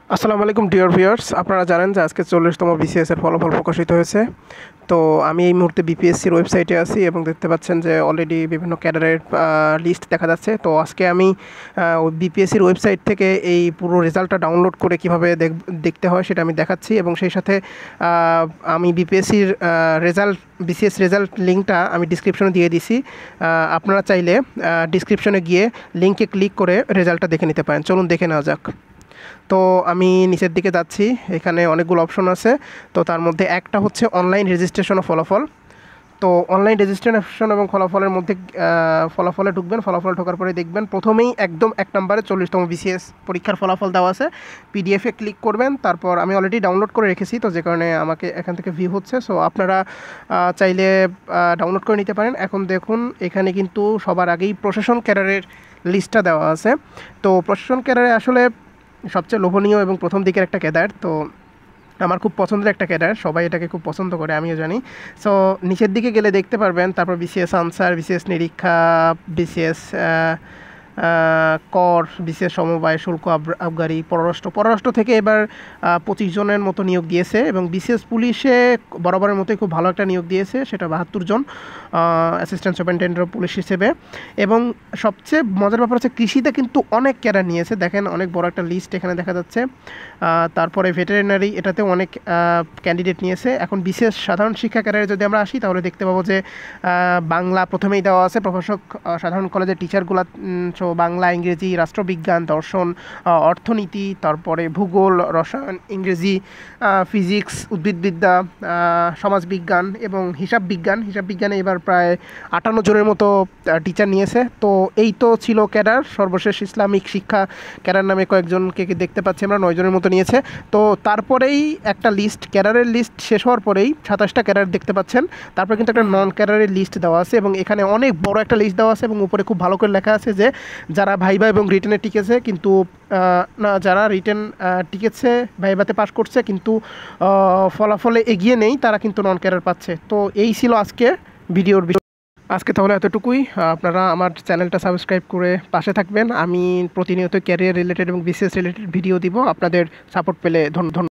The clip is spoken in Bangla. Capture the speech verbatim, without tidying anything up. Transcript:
আসসালামু আলাইকুম ডিয়ার ভিউয়ার্স, আপনারা জানেন যে আজকে চল্লিশতম বিসিএস এর ফলাফল প্রকাশিত হয়েছে। তো আমি এই মুহূর্তে বিপিএসসির ওয়েবসাইটে আছি এবং দেখতে পাচ্ছেন যে অলরেডি বিভিন্ন ক্যাডারের লিস্ট দেখা যাচ্ছে। তো আজকে আমি বিপিএসসির ওয়েবসাইট থেকে এই পুরো রেজাল্টটা ডাউনলোড করে কীভাবে দেখতে হয় সেটা আমি দেখাচ্ছি এবং সেই সাথে আমি বিপিএসসির রেজাল্ট বিসিএস রেজাল্ট লিঙ্কটা আমি ডিসক্রিপশনে দিয়ে দিছি। আপনারা চাইলে ডিসক্রিপশনে গিয়ে লিঙ্কে ক্লিক করে রেজাল্টটা দেখে নিতে পারেন। চলুন দেখে নেওয়া যাক। তো আমি নিচের দিকে যাচ্ছি, এখানে অনেকগুলো অপশন আছে। তো তার মধ্যে একটা হচ্ছে অনলাইন রেজিস্ট্রেশন ও ফলাফল। তো অনলাইন রেজিস্ট্রেশন এবং ফলাফলের মধ্যে ফলাফলে ঢুকবেন। ফলাফল ঢোকার পরে দেখবেন প্রথমেই একদম এক নম্বরে চল্লিশতম বিসিএস পরীক্ষার ফলাফল দেওয়া আছে। পিডিএফে ক্লিক করবেন, তারপর আমি অলরেডি ডাউনলোড করে রেখেছি, তো যে কারণে আমাকে এখান থেকে ভিউ হচ্ছে। সো আপনারা চাইলে ডাউনলোড করে নিতে পারেন। এখন দেখুন এখানে কিন্তু সবার আগেই প্রশাসন ক্যাডারের লিস্টটা দেওয়া আছে। তো প্রশাসন ক্যাডারে আসলে সবচেয়ে লোভনীয় এবং প্রথম দিকের একটা ক্যাডার, তো আমার খুব পছন্দের একটা ক্যাডার, সবাই এটাকে খুব পছন্দ করে, আমিও জানি। সো নিচের দিকে গেলে দেখতে পারবেন, তারপর বিসিএস আনসার, বিসিএস নিরীক্ষা, বিসিএস কর, বিসিএস সমবায়, শুল্ক আবগারি, পররাষ্ট্র পররাষ্ট্র থেকে এবার পঁচিশ জনের মতো নিয়োগ দিয়েছে এবং বিসিএস পুলিশে বরাবরের মতোই খুব ভালো একটা নিয়োগ দিয়েছে, সেটা বাহাত্তর জন অ্যাসিস্ট্যান্ট সুপারিনটেন্ডেন্ট অফ পুলিশ হিসেবে। এবং সবচেয়ে মজার ব্যাপার হচ্ছে কৃষিতে কিন্তু অনেক ক্যাডার নিয়েছে, দেখেন অনেক বড় একটা লিস্ট এখানে দেখা যাচ্ছে। তারপরে ভেটেরিনারি, এটাতেও অনেক ক্যান্ডিডেট নিয়েছে। এখন বিসিএস সাধারণ শিক্ষা ক্যাডারে যদি আমরা আসি তাহলে দেখতে পাবো যে বাংলা প্রথমেই দেওয়া আছে, প্রভাষক সাধারণ কলেজের টিচারগুলা বাংলা, ইংরেজি, রাষ্ট্রবিজ্ঞান, দর্শন, অর্থনীতি, তারপরে ভূগোল, রসায়ন, ইংরেজি, ফিজিক্স, উদ্ভিদবিদ্যা, সমাজবিজ্ঞান এবং হিসাব বিজ্ঞান। হিসাব বিজ্ঞানে এবার প্রায় আটান্ন জনের মতো টিচার নিয়েছে। তো এই তো ছিল ক্যাডার। সর্বশেষ ইসলামিক শিক্ষা ক্যাডার নামে কয়েকজনকে দেখতে পাচ্ছি আমরা, নয় জনের মতো নিয়েছে। তো তারপরেই একটা লিস্ট, ক্যাডারের লিস্ট শেষ হওয়ার পরেই সাতাশটা ক্যাডার দেখতে পাচ্ছেন। তারপরে কিন্তু একটা নন ক্যাডারের লিস্ট দেওয়া আছে এবং এখানে অনেক বড় একটা লিস্ট দেওয়া আছে এবং উপরে খুব ভালো করে লেখা আছে যে যারা ভাইবা এবং রিটেনে টিকেছে কিন্তু না, যারা রিটেন টিকেছে, ভাইবাতে পাস করছে কিন্তু ফলাফলে এগিয়ে নেই, তারা কিন্তু নন ক্যাডার পাচ্ছে। তো এই ছিল আজকে ভিডিওর বিষয়। আজকে তাহলে এতটুকুই। আপনারা আমার চ্যানেলটা সাবস্ক্রাইব করে পাশে থাকবেন। আমি প্রতিনিয়ত ক্যারিয়ার রিলেটেড এবং বিসিএস রিলেটেড ভিডিও দিব। আপনাদের সাপোর্ট পেলে ধন্যবাদ।